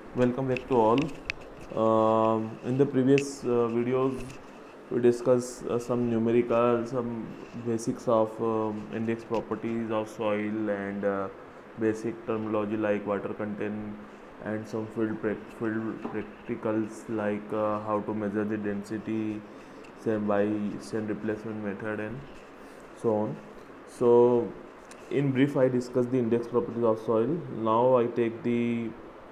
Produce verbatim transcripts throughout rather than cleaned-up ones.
Welcome back to all. Um, in the previous uh, videos, we discussed uh, some numerical, some basics of um, index properties of soil and uh, basic terminology like water content and some field prac- field practicals like uh, how to measure the density, say by sand replacement method and so on. So, in brief, I discussed the index properties of soil. Now I take the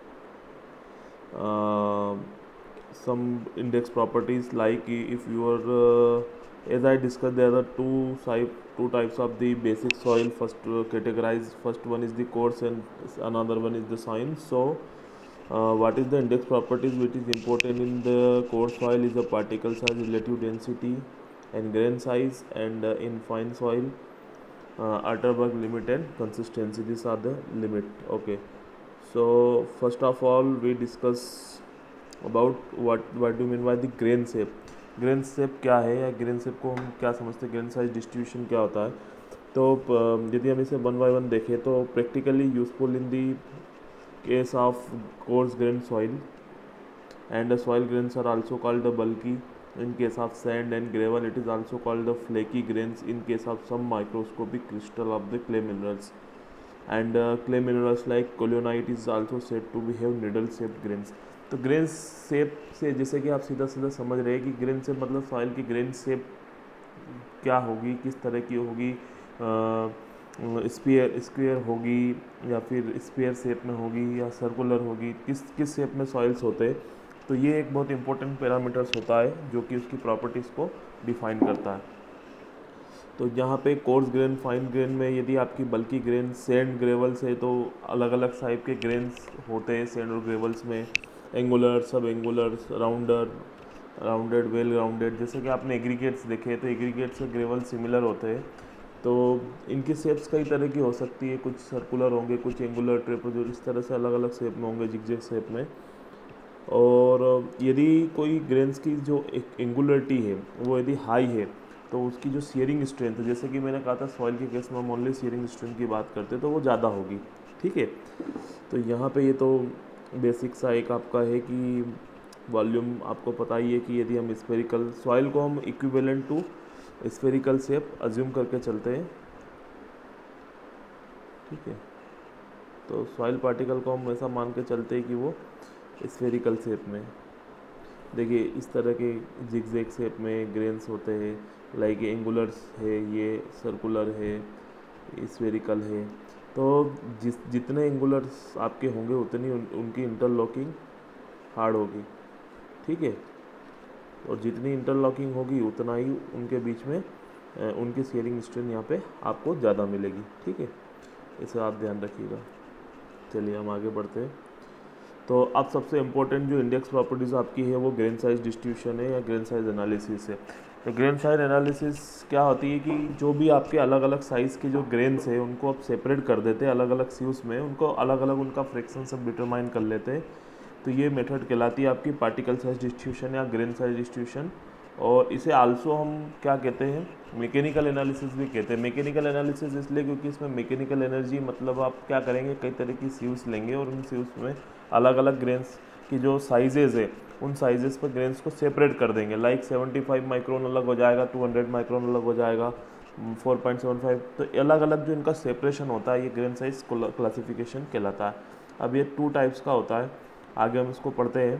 uh, some index properties like if you are uh, as I discussed, there are two type two types of the basic soil. First uh, categorized, first one is the coarse and another one is the science. So uh, what is the index properties which is important in the coarse soil is the particle size, relative density and grain size, and uh, in fine soil uh, Atterberg limit and consistency. These are the limit. Okay, so first of all we discuss about what what do you mean by the grain shape. Grain shape क्या है या grain shape को हम क्या समझते हैं, grain size distribution क्या होता है. तो प- यदि हम इसे वन बाय वन देखें तो practically useful in the case of coarse grain soil and the soil grains are also called the bulky. In case of sand and gravel, it is also called the flaky grains in case of some microscopic crystal of the clay minerals. And uh, clay minerals like colonite is also said to be have needle shaped grains. तो grain shape से जैसे कि आप सीधा सीधा समझ रहे हैं कि ग्रेन शेप मतलब सॉइल की ग्रेन शेप क्या होगी, किस तरह की होगी. स्पीयर स्क्वेयर होगी या फिर स्पेयर शेप में होगी या सर्कुलर होगी, किस किस शेप में सॉइल्स होते हैं. तो ये एक बहुत इंपॉर्टेंट पैरामीटर्स होता है जो कि उसकी प्रॉपर्टीज़ को डिफाइन करता है. तो यहाँ पे कोर्स ग्रेन फाइन ग्रेन में यदि आपकी बल्कि ग्रेन सैंड ग्रेवल्स है तो अलग अलग टाइप के ग्रेन्स होते हैं सैंड और ग्रेवल्स में. Angular, sub angular, rounder, rounded, well rounded. जैसे कि आपने एग्रीगेट्स देखे तो एग्रीगेट्स और ग्रेवल सिमिलर होते हैं. तो इनकी शेप्स कई तरह की हो सकती है, कुछ सर्कुलर होंगे, कुछ एंगुलर, ट्रेपेजोइड, इस तरह से अलग अलग शेप में होंगे, जिगजैग शेप में. और यदि कोई ग्रेन्स की जो एक एंगुलरिटी है वो यदि हाई है तो उसकी जो शेयरिंग स्ट्रेंथ, जैसे कि मैंने कहा था सॉइल के केस में हम ओनली शेयरिंग स्ट्रेंथ की बात करते हैं, तो वो ज़्यादा होगी. ठीक है. तो यहाँ पे ये तो बेसिक सा एक आपका है कि वॉल्यूम आपको पता ही है कि यदि हम स्फेरिकल सॉइल को हम equivalent to spherical shape assume करके चलते हैं. ठीक है. तो सॉइल पार्टिकल को हम ऐसा मान के चलते हैं कि वो स्फेरिकल शेप में. देखिए इस तरह के जिगजैग शेप में ग्रेन्स होते हैं, लाइक एंगुलर्स है, ये सर्कुलर है, स्फेरिकल है. तो जिस जितने एंगुलर्स आपके होंगे उतनी उन, उनकी इंटरलॉकिंग हार्ड होगी. ठीक है. और जितनी इंटरलॉकिंग होगी उतना ही उनके बीच में अ, उनकी शेयरिंग स्ट्रेंथ यहाँ पे आपको ज़्यादा मिलेगी. ठीक है. इसे आप ध्यान रखिएगा. चलिए हम आगे बढ़ते हैं. तो अब सबसे इम्पोर्टेंट जो इंडेक्स प्रॉपर्टीज़ आपकी है वो ग्रेन साइज डिस्ट्रीब्यूशन है या ग्रेन साइज एनालिसिस है. तो ग्रेन साइज एनालिसिस क्या होती है कि जो भी आपके अलग अलग साइज़ के जो ग्रेन्स है उनको आप सेपरेट कर देते हैं अलग अलग सीव्स में, उनको अलग अलग उनका फ्रैक्शन सब डिटरमाइन कर लेते हैं. तो ये मेथड कहलाती है आपकी पार्टिकल साइज डिस्ट्रीब्यूशन या ग्रेन साइज डिस्ट्रीब्यूशन. और इसे आल्सो हम क्या कहते हैं, मैकेनिकल एनालिसिस भी कहते हैं. मैकेनिकल एनालिसिस इसलिए क्योंकि इसमें मैकेनिकल एनर्जी मतलब आप क्या करेंगे, कई तरह की सीव्स लेंगे और उन सीव्स में अलग अलग ग्रेन्स की जो साइजेज़ है उन साइजेस पर ग्रेन्स को सेपरेट कर देंगे. लाइक सेवेंटी फाइव माइक्रोन अलग हो जाएगा, टू हंड्रेड माइक्रोन अलग हो जाएगा, फोर पॉइंट सेवन फाइव. तो अलग अलग जो इनका सेपरेशन होता है ये ग्रेन साइज क्लासिफिकेशन कहलाता है. अब ये टू टाइप्स का होता है, आगे हम इसको पढ़ते हैं.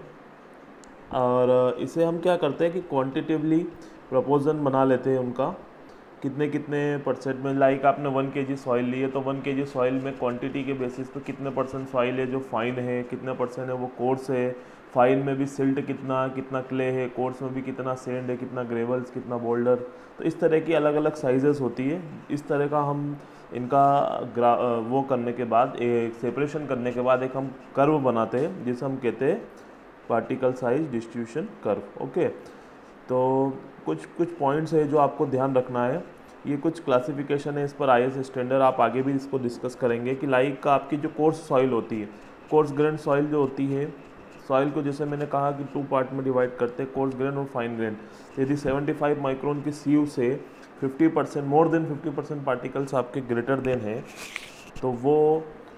और इसे हम क्या करते हैं कि क्वांटिटिवली प्रपोजन बना लेते हैं उनका, कितने कितने परसेंट में. लाइक आपने वन के जी सॉइल ली है तो वन के जी सॉइल में क्वांटिटी के बेसिस पे कितने परसेंट सॉइल है जो फाइन है, कितने परसेंट है वो कोर्स है. फाइन में भी सिल्ट कितना कितना क्ले है, कोर्स में भी कितना सैंड है, कितना ग्रेवल्स, कितना बोल्डर. तो इस तरह की अलग अलग साइजेस होती है. इस तरह का हम इनका ग्रा वो करने के बाद, एक सेपरेशन करने के बाद एक हम कर्व बनाते हैं जिसे हम कहते हैं particle size distribution curve. Okay. तो कुछ कुछ पॉइंट्स है जो आपको ध्यान रखना है. ये कुछ क्लासिफिकेशन है, इस पर आई एस स्टैंडर्ड आप आगे भी इसको डिस्कस करेंगे कि लाइक आपकी जो कोर्स सॉइल होती है, कोर्स ग्रेन सॉइल जो होती है, सॉइल को जैसे मैंने कहा कि टू पार्ट में डिवाइड करते हैं, कोर्स ग्रेन और फाइन ग्रेन. यदि सेवेंटी फाइव माइक्रोन की सीव से fifty percent more than fifty percent particles आपके ग्रेटर देन है तो वो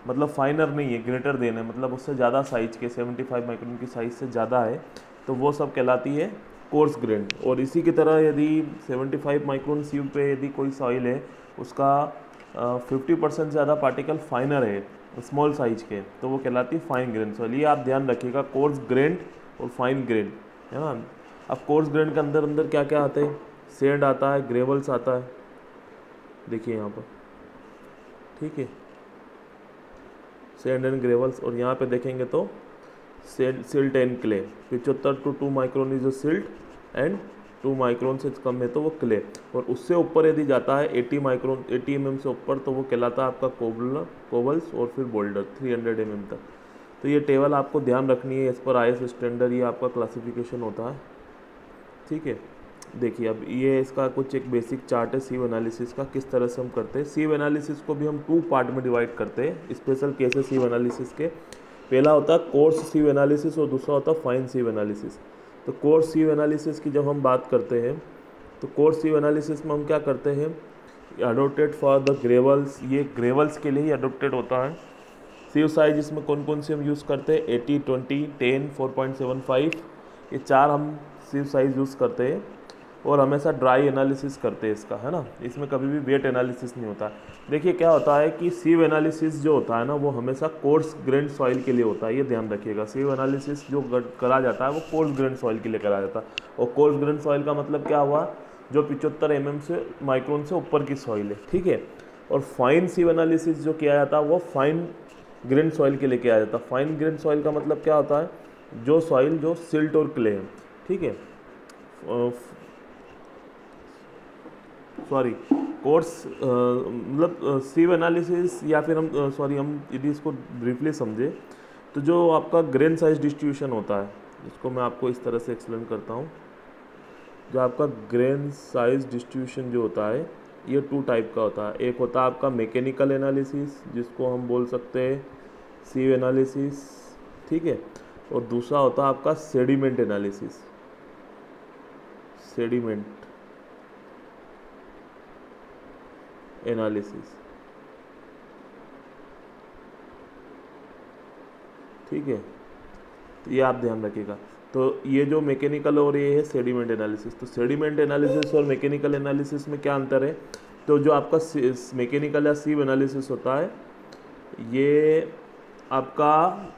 मतलब फाइनर नहीं है, ग्रेटर देन है, मतलब उससे ज़्यादा साइज के पचहत्तर माइक्रोन की साइज़ से ज़्यादा है, तो वो सब कहलाती है कोर्स ग्रेन। और इसी की तरह यदि पचहत्तर माइक्रोन सीव पे यदि कोई सॉइल है उसका फिफ्टी परसेंट ज़्यादा पार्टिकल फाइनर है स्मॉल साइज के, तो वो कहलाती है फाइन ग्रेन सॉइल। ये आप ध्यान रखिएगा, कोर्स ग्रेन और फाइन ग्रेन, है ना। अब कोर्स ग्रेन के अंदर अंदर क्या क्या आता है, सैंड आता है, ग्रेवल्स आता है, देखिए यहाँ पर, ठीक है, सैंड एंड ग्रेवल्स। और यहाँ पे देखेंगे तो सिल्ट एंड क्ले, पिचहत्तर to two micron is silt and two micron से कम है तो वो क्ले। और उससे ऊपर यदि जाता है अस्सी माइक्रोन अस्सी एम एम से ऊपर तो वो कहलाता है आपका कोबल कोबल्स और फिर बोल्डर तीन सौ एम एम तक। तो ये टेबल आपको ध्यान रखनी है, इस पर आई एस स्टैंडर्ड ये आपका क्लासिफिकेशन होता है, ठीक है। देखिए अब ये इसका कुछ एक बेसिक चार्ट है सीव एनालिसिस का, किस तरह से हम करते हैं। सीव एनालिसिस को भी हम टू पार्ट में डिवाइड करते हैं, स्पेशल केसेस सीव एनालिसिस के। पहला होता है कोर्स सीव एनालिसिस और दूसरा होता है फाइन सीव एनालिसिस। तो कोर्स सीव एनालिसिस की जब हम बात करते हैं तो कोर्स सीव एनालिसिस में हम क्या करते हैं, अडोप्टेड फॉर द ग्रेवल्स, ये ग्रेवल्स के लिए ही अडोप्टेड होता है। सीव साइज इसमें कौन कौन से हम यूज़ करते हैं, अस्सी, बीस, दस, फोर पॉइंट सेवन फाइव, ये चार हम सीव साइज यूज़ करते हैं। और हमेशा ड्राई एनालिसिस करते हैं इसका, है ना, इसमें कभी भी वेट एनालिसिस नहीं होता। देखिए क्या होता है कि सीव एनालिसिस जो होता है ना वो हमेशा कोर्स ग्रेन सॉइल के लिए होता है, ये ध्यान रखिएगा। सीव एनालिसिस जो करा जाता है वो कोर्स ग्रेन सॉइल के लिए करा जाता है। और कोर्स ग्रेन सॉइल का मतलब क्या हुआ, जो पिचहत्तर एम एम से माइक्रोन से ऊपर की सॉइल है, ठीक है। और फाइन सीव एनालिसिस जो किया जाता है वो फाइन ग्रेन सॉइल के लिए किया जाता है। फाइन ग्रेन सॉइल का मतलब क्या होता है, जो सॉइल जो सिल्ट और क्ले है, ठीक है, सॉरी कोर्स मतलब सीव एनालिसिस, या फिर हम सॉरी हम यदि इसको ब्रीफली समझे तो जो आपका ग्रेन साइज डिस्ट्रीब्यूशन होता है, जिसको मैं आपको इस तरह से एक्सप्लेन करता हूँ। जो आपका ग्रेन साइज डिस्ट्रीब्यूशन जो होता है ये टू टाइप का होता है। एक होता है आपका मैकेनिकल एनालिसिस, जिसको हम बोल सकते हैं सीव एनालिसिस, ठीक है। और दूसरा होता है आपका सेडिमेंट एनालिसिस, सेडिमेंट एनालिसिस, ठीक है। तो ये आप ध्यान रखिएगा। तो ये जो मैकेनिकल और ये है सेडिमेंट एनालिसिस। तो सेडिमेंट एनालिसिस और मैकेनिकल एनालिसिस में क्या अंतर है, तो जो आपका मैकेनिकल या सीव एनालिसिस होता है ये आपका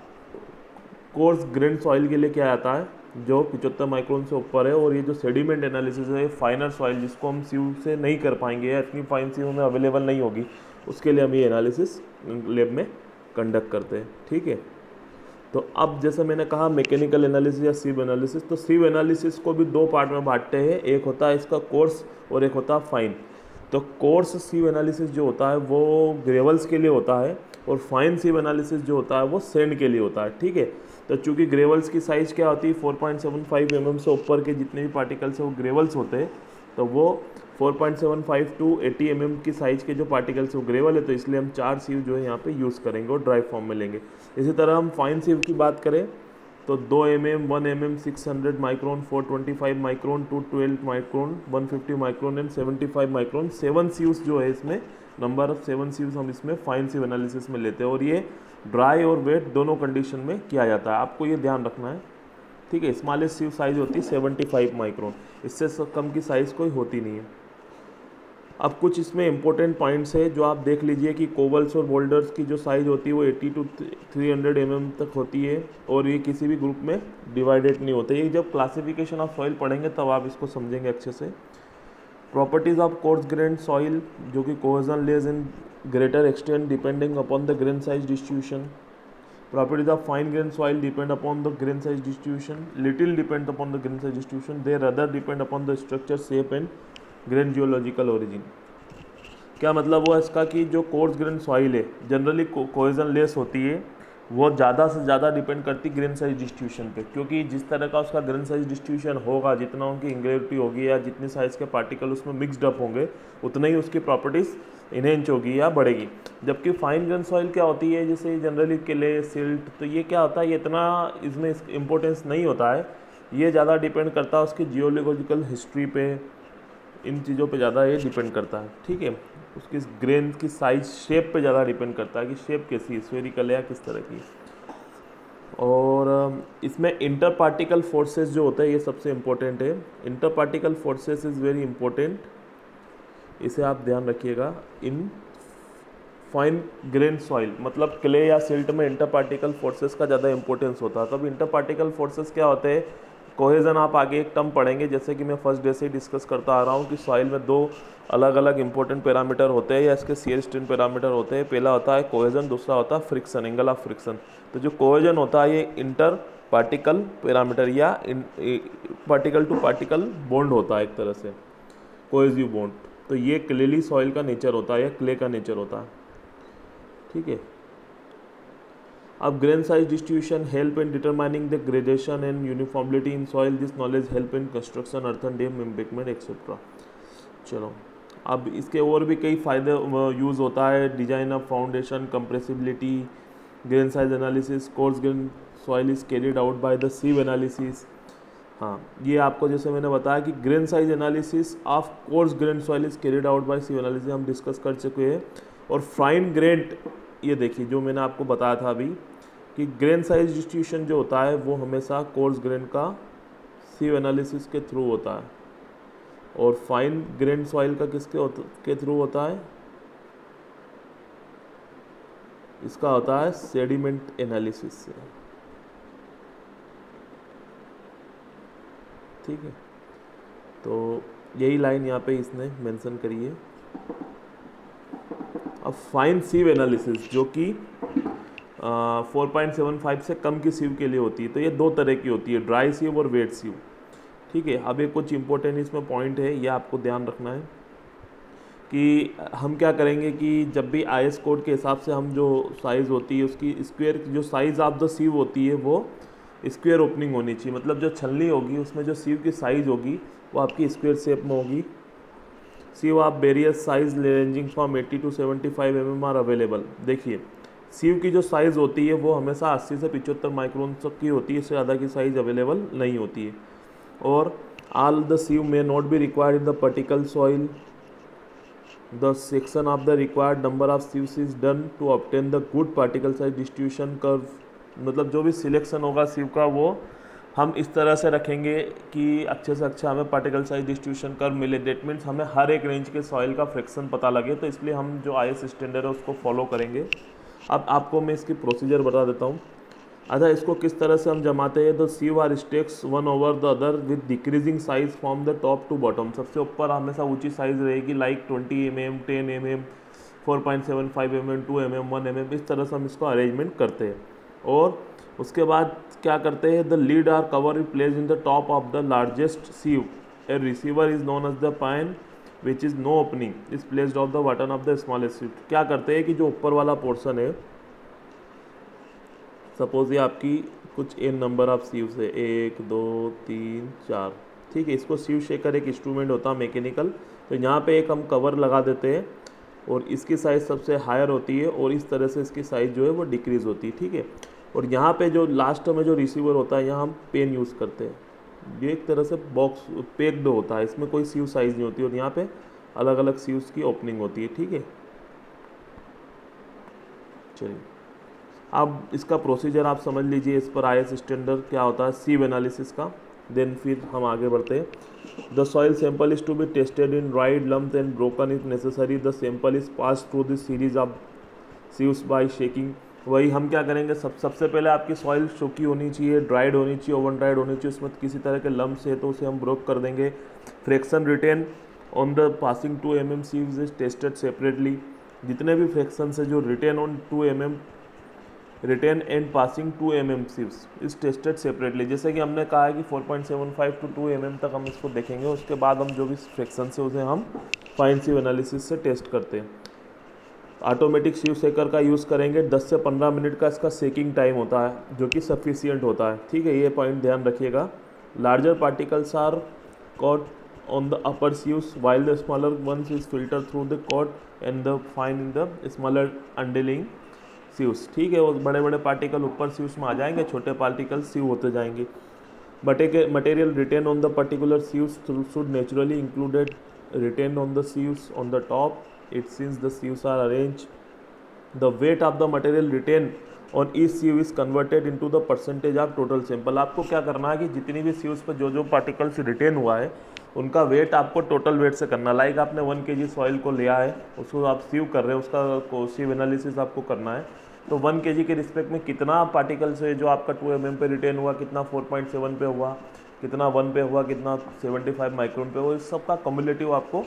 कोर्स ग्रेन सॉइल के लिए क्या आता है, जो पिचहत्तर माइक्रोन से ऊपर है। और ये जो सेडिमेंट एनालिसिस है फाइनर सॉइल, जिसको हम सीव से नहीं कर पाएंगे या इतनी फाइन सीव में अवेलेबल नहीं होगी, उसके लिए हम ये एनालिसिस लैब में कंडक्ट करते हैं, ठीक है। तो अब जैसे मैंने कहा मैकेनिकल एनालिसिस या सीव एनालिसिस, तो सीव एनालिसिस को भी दो पार्ट में बांटते हैं, एक होता है इसका कोर्स और एक होता है फाइन। तो कोर्स सीव एनालिसिस जो होता है वो ग्रेवल्स के लिए होता है और फाइन सीव एनालिसिस जो होता है वो सैंड के लिए होता है, ठीक है। तो चूंकि ग्रेवल्स की साइज़ क्या होती है, four point seven five M M से ऊपर के जितने भी पार्टिकल्स हैं वो ग्रेवल्स होते हैं, तो वो four point seven five to अस्सी एम एम की साइज़ के जो पार्टिकल्स वो ग्रेवल है, तो इसलिए हम चार सीव जो है यहाँ पे यूज़ करेंगे और ड्राई फॉर्म में लेंगे। इसी तरह हम फाइन सीव की बात करें तो दो M M, one M M, six hundred micron, four twenty five micron, two twelve micron, one fifty micron and seventy five micron, seven sieves जो है इसमें, नंबर ऑफ सेवन सीव्स हम इसमें फाइन सीव एनालिसिस में लेते हैं। और ये ड्राई और वेट दोनों कंडीशन में किया जाता है, आपको ये ध्यान रखना है, ठीक है। स्मॉलेस्ट सीव साइज होती है सेवेंटी फाइव माइक्रोन, इससे कम की साइज़ कोई होती नहीं है। अब कुछ इसमें इंपॉर्टेंट पॉइंट्स है जो आप देख लीजिए कि कोबल्स और बोल्डर्स की जो साइज़ होती है वो अस्सी to three hundred M M तक होती है और ये किसी भी ग्रुप में डिवाइडेड नहीं होते। ये जब क्लासिफिकेशन ऑफ सॉइल पढ़ेंगे तब आप इसको समझेंगे अच्छे से। Properties of coarse grain soil, जो कि cohesionless in greater extent depending upon the grain size distribution. Properties of fine grain soil depend upon the grain size distribution. Little depend upon the grain size distribution. They rather depend upon the structure, shape and grain geological origin. क्या मतलब हुआ इसका कि जो coarse grain soil है generally cohesionless होती है, वो ज़्यादा से ज़्यादा डिपेंड करती ग्रेन साइज डिस्ट्रीब्यूशन पे, क्योंकि जिस तरह का उसका ग्रेन साइज डिस्ट्रीब्यूशन होगा, जितना उनकी इंग्रेविटी होगी या जितने साइज़ के पार्टिकल उसमें मिक्सड अप होंगे, उतना ही उसकी प्रॉपर्टीज़ इनहेंस होगी या बढ़ेगी। जबकि फाइन ग्रेन सॉइल क्या होती है, जैसे जनरली क्ले, सिल्ट, तो ये क्या होता है, ये इतना इसमें इम्पोर्टेंस नहीं होता है, ये ज़्यादा डिपेंड करता है उसकी जियोलॉजिकल हिस्ट्री पे, इन चीज़ों पे ज़्यादा ये डिपेंड करता है, ठीक है। उसकी ग्रेन की साइज शेप पे ज़्यादा डिपेंड करता है कि शेप कैसी है, स्फेरिकल है या किस तरह की है। और इसमें इंटर पार्टिकल फोर्सेस जो होता है ये सबसे इम्पोर्टेंट है। Inter particle forces is very important, इसे आप ध्यान रखिएगा। इन फाइन ग्रेन सॉइल, मतलब क्ले या सिल्ट में इंटर पार्टिकल फोर्सेस का ज़्यादा इंपॉर्टेंस होता है। तब इंटर पार्टिकल फोर्सेस क्या होते हैं, कोहेजन आप आगे एक टर्म पढ़ेंगे, जैसे कि मैं फर्स्ट डे से ही डिस्कस करता आ रहा हूँ कि सॉइल में दो अलग अलग इंपॉर्टेंट पैरामीटर होते हैं या इसके शियर स्ट्रेन पैरामीटर होते हैं। पहला होता है कोहेजन, दूसरा होता है फ्रिक्शन, एंगल ऑफ फ्रिक्शन। तो जो कोहेजन होता है ये इंटर पार्टिकल पैरामीटर या पार्टिकल टू पार्टिकल बॉन्ड होता है एक तरह से, कोहेसिव बॉन्ड। तो ये क्लेली सॉइल का नेचर होता है या क्ले का नेचर होता है, ठीक है। अब grain size distribution help in determining the gradation and uniformity in soil. This knowledge help in construction, earthen dam, embankment etcetera. चलो, अब इसके और भी कई फ़ायदे यूज़ होता है, design of foundation, compressibility, grain size analysis, coarse grain soil is carried out by the sieve analysis. हाँ, ये आपको जैसे मैंने बताया कि grain size analysis of coarse grain soil is carried out by sieve analysis हम डिस्कस कर चुके हैं। और फाइन ग्रेड, ये देखिए जो मैंने आपको बताया था अभी कि ग्रेन साइज डिस्ट्रीब्यूशन जो होता है वो हमेशा कोर्स ग्रेन का सीव एनालिसिस के थ्रू होता है, और फाइन ग्रेन सॉइल का किसके के थ्रू होता है, इसका होता है सेडिमेंट एनालिसिस से, ठीक है। तो यही लाइन यहाँ पे इसने मेंशन करी है। अब फाइन सीव एनालिसिस जो कि फोर पॉइंट सेवन फाइव से कम की सीव के लिए होती है, तो ये दो तरह की होती है, ड्राई सीव और वेट सीव, ठीक है। अब एक कुछ इंपॉर्टेंट इसमें पॉइंट है, ये आपको ध्यान रखना है कि हम क्या करेंगे कि जब भी आई एस कोड के हिसाब से हम जो साइज़ होती है उसकी स्क्वायर, जो साइज़ ऑफ द सीव होती है वो स्क्वायर ओपनिंग होनी चाहिए, मतलब जो छलनी होगी उसमें जो सीव की साइज़ होगी वो आपकी स्क्वायर शेप में होगी। Sieve of various size ranging from eighty to seventy five M M are available. देखिए सीव की जो साइज़ होती है वो हमेशा अस्सी से पचहत्तर माइक्रोन तक की होती है, इससे ज़्यादा की साइज़ अवेलेबल नहीं होती है। और all the sieve may not be required in the particular soil. The section of the required number of sieves is done to obtain the good particle size distribution curve. मतलब जो भी selection होगा सीव का वो हम इस तरह से रखेंगे कि अच्छे से अच्छा हमें पार्टिकल साइज डिस्ट्रीब्यूशन कर्व मिले। दैट मीन्स हमें हर एक रेंज के सॉइल का फ्रैक्शन पता लगे, तो इसलिए हम जो आई एस स्टैंडर्ड है उसको फॉलो करेंगे। अब आपको मैं इसकी प्रोसीजर बता देता हूँ। अच्छा, इसको किस तरह से हम जमाते हैं, तो sieve are stacks one over the other with decreasing size from the top to bottom. सबसे ऊपर हमेशा ऊंची साइज रहेगी, like twenty M M, ten M M, four point seven five M M, two M M, one M M, इस तरह से हम इसको अरेंजमेंट करते हैं। और उसके बाद क्या करते हैं, the lid or cover is place in the top of the largest sieve. A receiver is known as the pan which is no opening is placed of the bottom of the smallest sieve. क्या करते हैं कि जो ऊपर वाला portion है, suppose ये आपकी कुछ एन नंबर ऑफ सीव्स है, एक दो तीन चार, ठीक है। इसको सीव शेकर एक इंस्ट्रूमेंट होता है मैकेनिकल, तो यहाँ पे एक हम कवर लगा देते हैं और इसकी साइज़ सबसे हायर होती है और इस तरह से इसकी साइज़ जो है वो डिक्रीज़ होती है, ठीक है। और यहाँ पे जो लास्ट में जो रिसीवर होता है यहाँ हम पेन यूज़ करते हैं, ये एक तरह से बॉक्स पैक्ड होता है, इसमें कोई सीव साइज़ नहीं होती और यहाँ पे अलग अलग सीव्स की ओपनिंग होती है, ठीक है। चलिए अब इसका प्रोसीजर आप समझ लीजिए, इस पर आई एस स्टैंडर्ड क्या होता है सीव एनालिसिस का। देन फिर हम आगे बढ़ते हैं। The soil sample is to be tested in dried lumps and broken if necessary. The sample is pass through this series of sieves by shaking. वही हम क्या करेंगे, सब सबसे पहले आपकी सॉइल सूखी होनी चाहिए, ड्राइड होनी चाहिए, ओवन ड्राइड होनी चाहिए, उसमें किसी तरह के लम्प्स है तो उसे हम ब्रोक कर देंगे। Fraction retain on the passing two M M sieves is tested separately. जितने भी फ्रैक्शन है जो retain on two M M retain and passing two M M sieves is tested separately. जैसे कि हमने कहा है कि four point seven five to two M M तक हम इसको देखेंगे, उसके बाद हम जो भी फ्रैक्शन है उसे हम फाइन सीव एनालिसिस से टेस्ट करते हैं। ऑटोमेटिक सीव सेकर का यूज़ करेंगे, दस से पंद्रह मिनट का इसका सेकिंग टाइम होता है जो कि सफिशियंट होता है, ठीक है। ये पॉइंट ध्यान रखिएगा। Larger particles are caught on the upper sieves while the smaller ones is filter through the caught and the fine in the smaller underlying sieves, ठीक है। वो बड़े बड़े पार्टिकल ऊपर सीव्स में आ जाएंगे, छोटे पार्टिकल सीव होते जाएंगे। बट एक material retain on the particular sieves should naturally included retain on the sieves on the top it since the sieves are arrange the weight of the material retain on each sieve is converted into the percentage of total sample. आपको क्या करना है कि जितनी भी sieves पर जो जो पार्टिकल्स रिटेन हुआ है उनका वेट आपको टोटल वेट से करना। लाइक आपने वन के जी सॉइल को लिया है, उसको आप सीव कर रहे हैं, उसका सीव एनालिसिस आपको करना है। तो वन के जी के रिस्पेक्ट में कितना पार्टिकल्स है जो आपका टू एम एम पे रिटेन हुआ, कितना फोर पॉइंट सेवन पे हुआ, कितना वन पे हुआ, कितना सेवेंटी फाइव माइक्रोन पे हुआ, इस सब का कम्युलेटिव आपको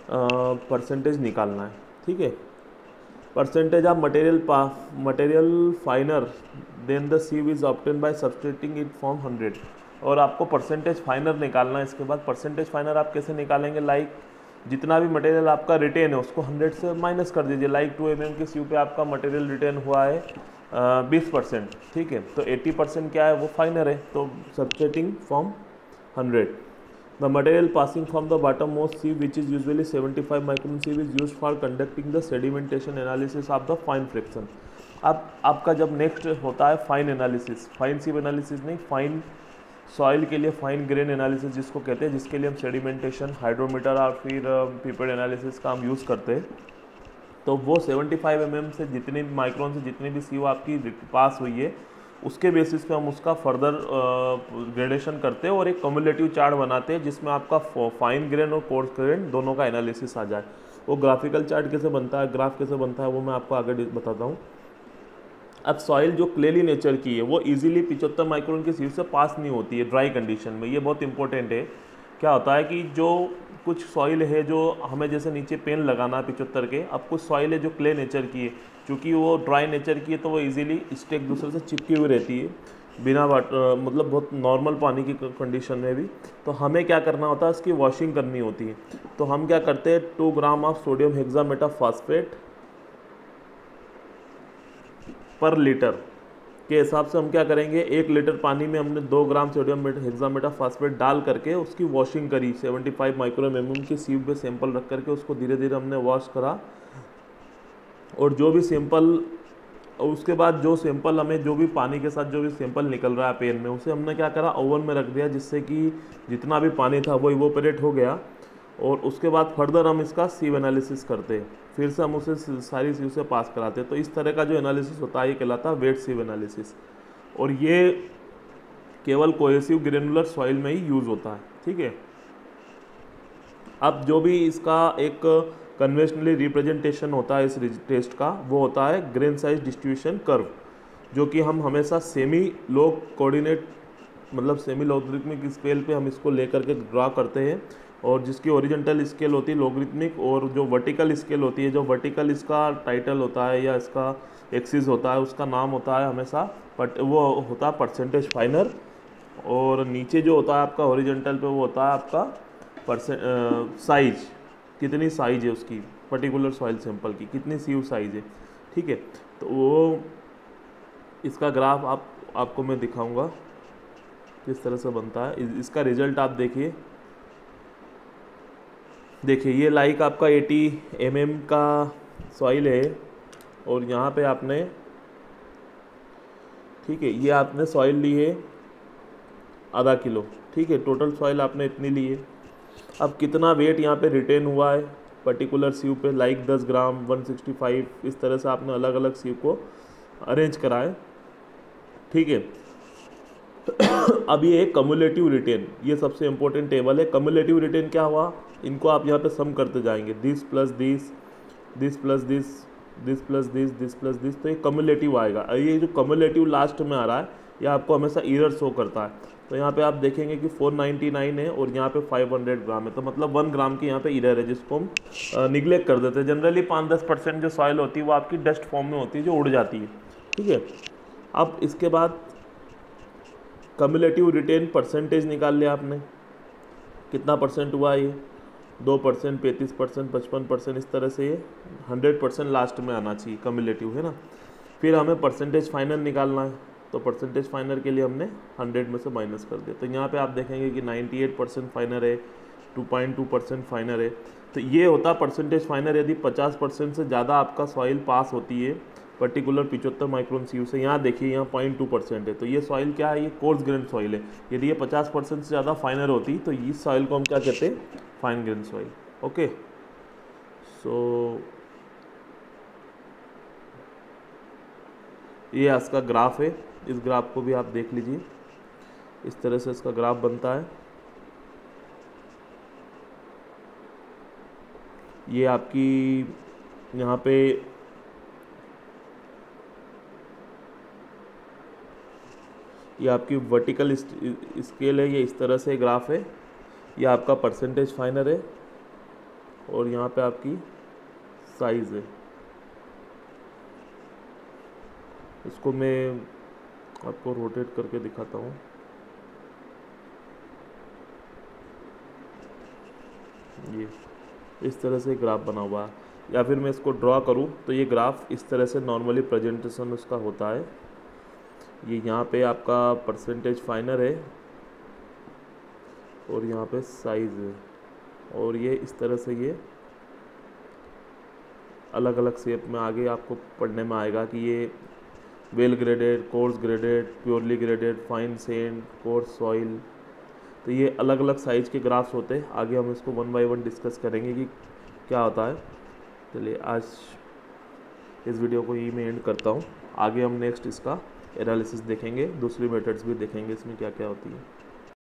परसेंटेज निकालना है। ठीक है, percentage of material material finer than the sieve is obtain by subtracting it from hundred. और आपको परसेंटेज फाइनर निकालना है। इसके बाद परसेंटेज फाइनर आप कैसे निकालेंगे, लाइक जितना भी मटेरियल आपका रिटेन है उसको हंड्रेड से माइनस कर दीजिए। लाइक टू एम एम के सीव पे आपका मटेरियल रिटेन हुआ है बीस परसेंट, ठीक है, तो एट्टी परसेंट क्या है वो फाइनर है, तो subtracting from hundred the material passing from the bottom most sieve which is usually seventy five micron sieve is used for conducting the sedimentation analysis of the fine fraction. अब आपका जब next होता है fine analysis, fine sieve analysis नहीं, fine soil के लिए fine grain analysis जिसको कहते हैं, जिसके लिए हम सेडिमेंटेशन हाइड्रोमीटर और फिर पीपेड एनालिसिस का हम यूज़ करते हैं। तो वो सेवेंटी फाइव एम एम से जितने भी माइक्रोन से जितनी भी सीव आपकी पास हुई है उसके बेसिस पे हम उसका फर्दर ग्रेडेशन करते हैं और एक कम्युलेटिव चार्ट बनाते हैं जिसमें आपका फाइन ग्रेन और कोर्स ग्रेन दोनों का एनालिसिस आ जाए। वो ग्राफिकल चार्ट कैसे बनता है, ग्राफ कैसे बनता है, वो मैं आपको आगे बताता हूँ। अब सॉइल जो क्लेली नेचर की है वो इजीली पिचहत्तर माइक्रोन की सीव से पास नहीं होती है ड्राई कंडीशन में। ये बहुत इंपॉर्टेंट है। क्या होता है कि जो कुछ सॉइल है जो हमें जैसे नीचे पेन लगाना है पिचहत्तर के, अब कुछ सॉइल है जो क्ले नेचर की है, क्योंकि वो ड्राई नेचर की है तो वो इजीली इससे एक दूसरे से चिपकी हुई रहती है बिना वाटर, मतलब बहुत नॉर्मल पानी की कंडीशन में भी। तो हमें क्या करना होता है, इसकी वॉशिंग करनी होती है। तो हम क्या करते हैं, two gram of sodium hexametaphosphate per litre के हिसाब से हम क्या करेंगे, एक लीटर पानी में हमने दो ग्राम सोडियम हेक्सामेटाफॉस्फेट डाल करके उसकी वॉशिंग करी। Seventy five micron M M की सीव पे सैंपल रख करके उसको धीरे धीरे हमने वॉश करा। और जो भी सैंपल, उसके बाद जो सैंपल हमें जो भी पानी के साथ जो भी सैंपल निकल रहा है पेन में, उसे हमने क्या करा, ओवन में रख दिया, जिससे कि जितना भी पानी था वो इवोपरेट हो गया। और उसके बाद फर्दर हम इसका सीव एनालिसिस करते हैं, फिर से हम उसे सारी सीव से पास कराते हैं। तो इस तरह का जो एनालिसिस होता है ये कहलाता है वेट सीव एनालिसिस। और ये केवल कोहेसिव ग्रेनुलर सॉइल में ही यूज़ होता है। ठीक है, अब जो भी इसका एक कन्वेंशनली रिप्रेजेंटेशन होता है इस टेस्ट का, वो होता है ग्रेन साइज डिस्ट्रीब्यूशन कर्व, जो कि हम हमेशा सेमी लॉग कोऑर्डिनेट, मतलब सेमी लॉगरिथमिक स्केल पे हम इसको लेकर के ड्रा करते हैं। और जिसकी ओरिजेंटल स्केल होती है लॉगरिथमिक, और जो वर्टिकल स्केल होती है, जो वर्टिकल इसका टाइटल होता है या इसका एक्सिस होता है, उसका नाम होता है हमेशा बट वो होता है परसेंटेज फाइनर। और नीचे जो होता है आपका ओरिजेंटल पे वो होता है आपका परसेंट साइज, कितनी साइज है उसकी पर्टिकुलर सॉइल सैंपल की, कितनी सीव साइज है। ठीक है, तो वो इसका ग्राफ आप आपको मैं दिखाऊंगा किस तरह से बनता है। इसका रिजल्ट आप देखिए देखिए ये लाइक आपका अस्सी एम एम का सॉइल है और यहाँ पे आपने, ठीक है, ये आपने सॉइल ली है आधा किलो। ठीक है, टोटल सॉइल आपने इतनी ली है। अब कितना वेट यहाँ पे रिटेन हुआ है पर्टिकुलर सीव पे, लाइक दस ग्राम, वन सिक्सटी फाइव, इस तरह से आपने अलग अलग सीव को अरेंज करा है। ठीक है, अब ये एक कम्युलेटिव रिटेन, ये सबसे इंपॉर्टेंट टेबल है। कम्युलेटिव रिटेन क्या हुआ, इनको आप यहाँ पे सम करते जाएंगे, this plus this, this plus this, this plus this, this plus this, तो ये कम्युलेटिव आएगा। ये जो कम्युलेटिव लास्ट में आ रहा है ये आपको हमेशा एरर शो करता है। तो यहाँ पे आप देखेंगे कि फोर नाइन्टी नाइन है और यहाँ पे फाइव हंड्रेड ग्राम है, तो मतलब वन ग्राम की यहाँ पे एरर है, जिसको हम निगलेक्ट कर देते हैं। जनरली पाँच दस परसेंट जो सॉइल होती है वो आपकी डस्ट फॉर्म में होती है जो उड़ जाती है। ठीक है, अब इसके बाद कम्युलेटिव रिटेन परसेंटेज निकाल लिया आपने, कितना परसेंट हुआ ये, दो परसेंट, पैंतीस परसेंट, पचपन परसेंट, इस तरह से ये हंड्रेड परसेंट लास्ट में आना चाहिए, कम्युलेटिव है ना। फिर हमें परसेंटेज फाइनल निकालना है, तो परसेंटेज फाइनर के लिए हमने हंड्रेड में से माइनस कर दिया। तो यहाँ पे आप देखेंगे कि अट्ठानवे परसेंट फाइनर है, two point two percent finer है। तो ये होता है परसेंटेज फाइनर यदि पचास परसेंट से ज़्यादा आपका सॉइल पास होती है पर्टिकुलर पिचहत्तर माइक्रोन सीव से। यहाँ देखिए यहाँ पॉइंट टू परसेंट है, तो ये सॉइल क्या है, ये कोर्स ग्रेन सॉइल है। यदि ये पचास परसेंट से ज़्यादा फाइनर होती तो इस सॉइल को हम क्या कहते हैं, fine grain soil. Okay, so ये इसका ग्राफ है, इस ग्राफ को भी आप देख लीजिए, इस तरह से इसका ग्राफ बनता है। ये आपकी यहाँ पे ये आपकी वर्टिकल स्केल है, ये इस तरह से ग्राफ है। ये आपका परसेंटेज फाइनर है और यहाँ पे आपकी साइज़ है। इसको मैं आपको रोटेट करके दिखाता हूँ। ये इस तरह से ग्राफ बना हुआ है, या फिर मैं इसको ड्रॉ करूँ तो ये ग्राफ इस तरह से नॉर्मली प्रेजेंटेशन उसका होता है। ये यहाँ पे आपका परसेंटेज फाइनर है और यहाँ पे साइज़ है, और ये इस तरह से ये अलग अलग शेप में आगे आपको पढ़ने में आएगा कि ये well graded, coarse graded, poorly graded, fine sand, coarse soil. तो ये अलग अलग साइज़ के ग्राफ्स होते हैं। आगे हम इसको वन बाय वन डिस्कस करेंगे कि क्या होता है। चलिए आज इस वीडियो को यही मैं एंड करता हूँ। आगे हम नेक्स्ट इसका एनालिसिस देखेंगे, दूसरी मेथड्स भी देखेंगे इसमें क्या क्या होती है।